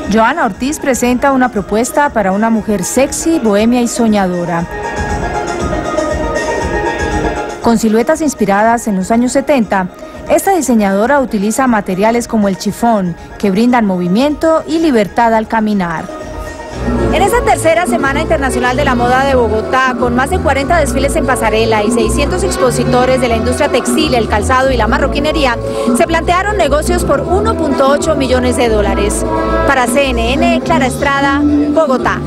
Joana Ortiz presenta una propuesta para una mujer sexy, bohemia y soñadora. Con siluetas inspiradas en los años 70, esta diseñadora utiliza materiales como el chifón, que brindan movimiento y libertad al caminar. En esta tercera Semana Internacional de la Moda de Bogotá, con más de 40 desfiles en pasarela y 600 expositores de la industria textil, el calzado y la marroquinería, se plantearon negocios por 1.8 millones de dólares. Para CNN, Clara Estrada, Bogotá.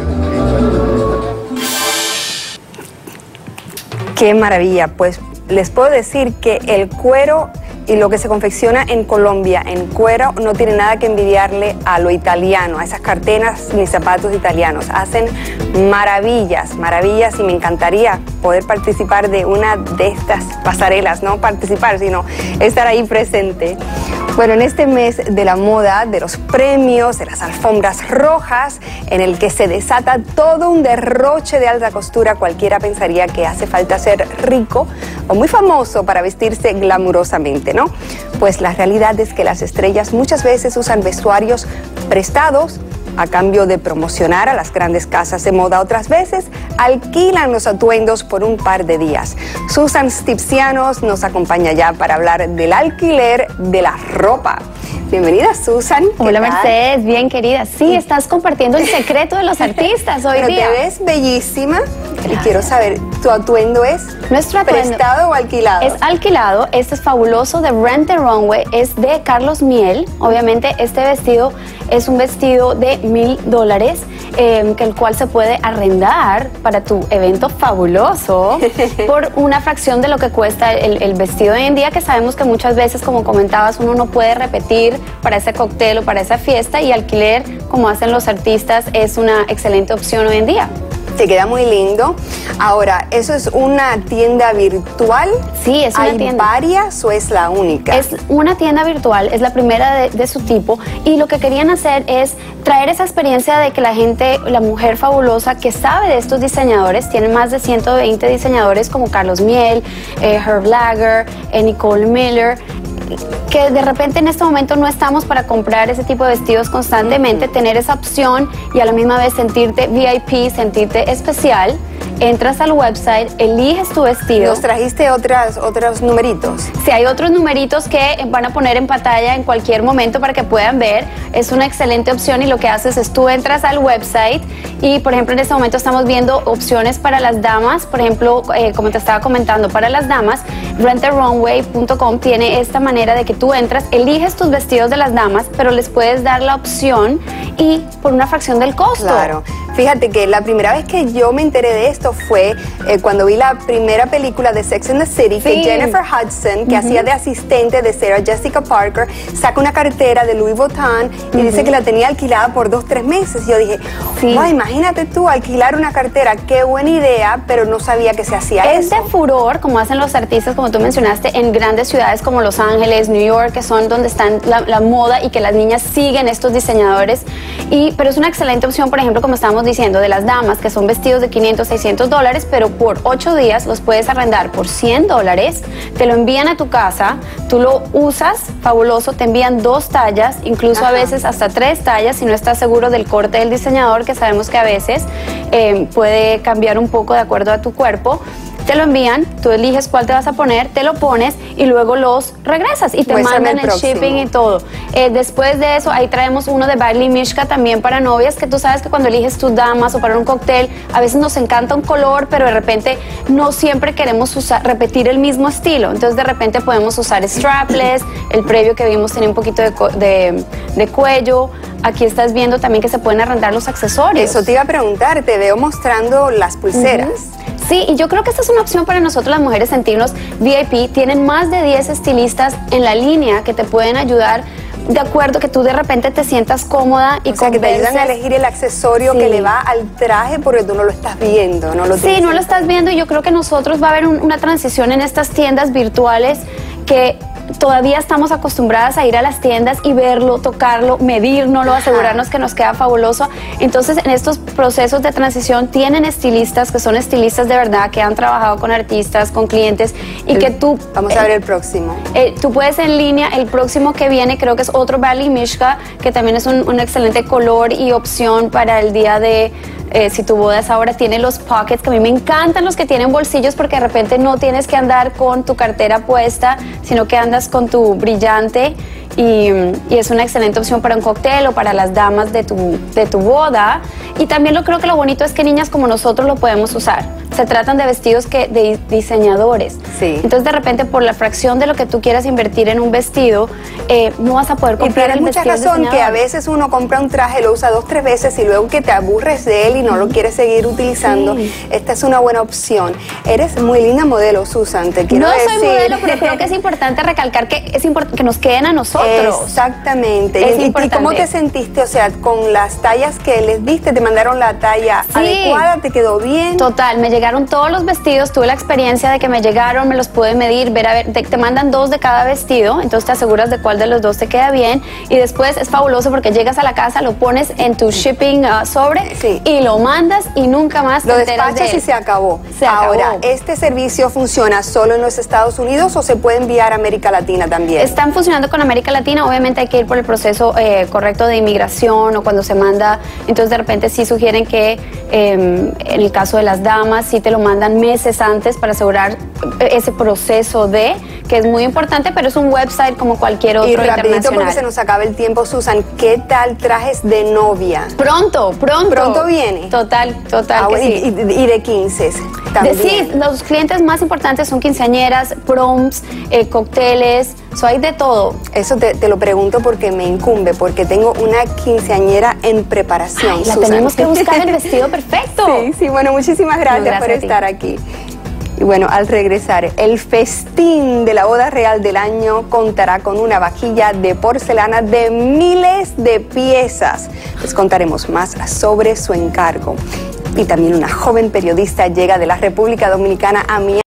¡Qué maravilla! Pues les puedo decir que el cuero y lo que se confecciona en Colombia en cuero no tiene nada que envidiarle a lo italiano, a esas carteras ni zapatos italianos. Hacen maravillas, maravillas, y me encantaría poder participar de una de estas pasarelas, no participar, sino estar ahí presente. Bueno, en este mes de la moda, de los premios, de las alfombras rojas, en el que se desata todo un derroche de alta costura, cualquiera pensaría que hace falta ser rico o muy famoso para vestirse glamurosamente, ¿no? Pues la realidad es que las estrellas muchas veces usan vestuarios prestados a cambio de promocionar a las grandes casas de moda. Otras veces alquilan los atuendos por un par de días. Susan Stipsianos nos acompaña ya para hablar del alquiler de la ropa. Bienvenida, Susan. Hola, Mercedes, bien querida. Sí, estás compartiendo el secreto de los artistas hoy día. Te ves bellísima. Gracias. Y quiero saber, ¿tu atuendo es prestado o alquilado? Es alquilado. Este es fabuloso, de Rent the Runway. Es de Carlos Miel. Obviamente, este vestido es un vestido de $1000, el cual se puede arrendar para tu evento fabuloso por una fracción de lo que cuesta el vestido hoy en día, que sabemos que muchas veces, como comentabas, uno no puede repetir para ese cóctel o para esa fiesta, y alquiler, como hacen los artistas, es una excelente opción hoy en día. Te queda muy lindo. Ahora, ¿eso es una tienda virtual? Sí, es una tienda. ¿Hay varias o es la única? Es una tienda virtual, es la primera de su tipo, y lo que querían hacer es traer esa experiencia de que la gente, la mujer fabulosa que sabe de estos diseñadores, tienen más de 120 diseñadores como Carlos Miel, Herb Lager, Nicole Miller, que de repente en este momento no estamos para comprar ese tipo de vestidos constantemente, tener esa opción y a la misma vez sentirte VIP, sentirte especial. Entras al website, eliges tu vestido. ¿Nos trajiste otros numeritos? Sí, hay otros numeritos que van a poner en pantalla en cualquier momento para que puedan ver. Es una excelente opción, y lo que haces es tú entras al website y, por ejemplo, en este momento estamos viendo opciones para las damas. Por ejemplo, como te estaba comentando, para las damas, renttherunway.com tiene esta manera de que tú entras, eliges tus vestidos de las damas, pero les puedes dar la opción y por una fracción del costo. Claro. Fíjate que la primera vez que yo me enteré de esto fue cuando vi la primera película de Sex and the City, que Jennifer Hudson, que hacía de asistente de Sarah Jessica Parker, saca una cartera de Louis Vuitton y dice que la tenía alquilada por 2-3 meses. Yo dije, wow, imagínate tú alquilar una cartera, qué buena idea, pero no sabía que se hacía eso. Es de furor, como hacen los artistas, como tú mencionaste, en grandes ciudades como Los Ángeles, New York, que son donde están la moda y que las niñas siguen estos diseñadores. Pero es una excelente opción, por ejemplo, como estábamos diciendo, de las damas, que son vestidos de $500, $600, pero por 8 días los puedes arrendar por $100, te lo envían a tu casa, tú lo usas, fabuloso, te envían 2 tallas, incluso a veces hasta 3 tallas, si no estás seguro del corte del diseñador, que sabemos que a veces puede cambiar un poco de acuerdo a tu cuerpo. Te lo envían, tú eliges cuál te vas a poner, te lo pones y luego los regresas y te mandan el shipping y todo. Después de eso, ahí traemos uno de Bailey Mishka también para novias, que tú sabes que cuando eliges tus damas o para un cóctel, a veces nos encanta un color, pero de repente no siempre queremos repetir el mismo estilo. Entonces de repente podemos usar strapless, el previo que vimos tenía un poquito de cuello. Aquí estás viendo también que se pueden arrendar los accesorios. Eso te iba a preguntar, te veo mostrando las pulseras. Sí, y yo creo que esta es una opción para nosotros las mujeres sentirnos VIP. Tienen más de 10 estilistas en la línea que te pueden ayudar de acuerdo, que tú de repente te sientas cómoda y o sea, que te ayudan a elegir el accesorio que le va al traje, porque tú no lo estás viendo, no lo no lo estás viendo, y yo creo que nosotros va a haber una transición en estas tiendas virtuales que todavía estamos acostumbradas a ir a las tiendas y verlo, tocarlo, medírnoslo, asegurarnos que nos queda fabuloso. Entonces, en estos procesos de transición tienen estilistas que son estilistas de verdad, que han trabajado con artistas, con clientes y que tú... Vamos a ver el próximo. Tú puedes en línea, el próximo que viene creo que es otro Bali Mishka, que también es un excelente color y opción para el día de... si tu boda es ahora, tiene los pockets, que a mí me encantan los que tienen bolsillos porque de repente no tienes que andar con tu cartera puesta, sino que andas con tu brillante y es una excelente opción para un cóctel o para las damas de tu boda. Y también creo que lo bonito es que niñas como nosotros lo podemos usar. Se tratan de vestidos de diseñadores. Sí. Entonces de repente por la fracción de lo que tú quieras invertir en un vestido, no vas a poder comprar el vestido. Y tienes mucha razón que a veces uno compra un traje, lo usa 2 o 3 veces y luego que te aburres de él y no lo quieres seguir utilizando. Sí. Esta es una buena opción. Eres muy linda modelo, Susan, te quiero decir. No soy modelo, pero creo que es importante recalcar que que nos queden a nosotros. Exactamente. Es ¿Y importante. cómo te sentiste? O sea, con las tallas que les diste, te mandaron la talla adecuada, ¿te quedó bien? Total, me llegaron todos los vestidos, tuve la experiencia de que me llegaron, me los pude medir, ver, a ver, te mandan 2 de cada vestido, entonces te aseguras de cuál de los 2 te queda bien y después es fabuloso porque llegas a la casa, lo pones en tu shipping sobre y lo mandas y nunca más te enteras de él. Y se acabó. Ahora, ¿este servicio funciona solo en los Estados Unidos o se puede enviar a América Latina también? Están funcionando con América Latina, obviamente hay que ir por el proceso correcto de inmigración o cuando se manda, entonces de repente sí sugieren que en el caso de las damas sí te lo mandan meses antes para asegurar ese proceso que es muy importante, pero es un website como cualquier otro internacional. Y rapidito porque se nos acaba el tiempo, Susan, ¿qué tal trajes de novia? Pronto. ¿Pronto viene? Total que sí. Y de 15 también. Sí, los clientes más importantes son quinceañeras, proms, cócteles, hay de todo. Eso te lo pregunto porque me incumbe, porque tengo una quinceañera en preparación. Ay, la Susan. tenemos que buscar el vestido perfecto. Sí, bueno, muchísimas gracias por estar aquí. Y bueno, al regresar, el festín de la boda real del año contará con una vajilla de porcelana de miles de piezas. Les contaremos más sobre su encargo. Y también una joven periodista llega de la República Dominicana a Miami.